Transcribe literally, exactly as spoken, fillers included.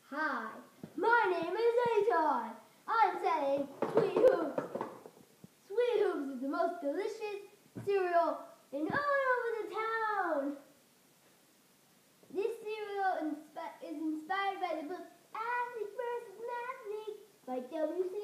Hi, my name is Aton. I'm selling Sweet Hoops. Sweet Hoops is the most delicious cereal in all over the town. This cereal inspi- is inspired by the book Athlete versus Mathlete by W C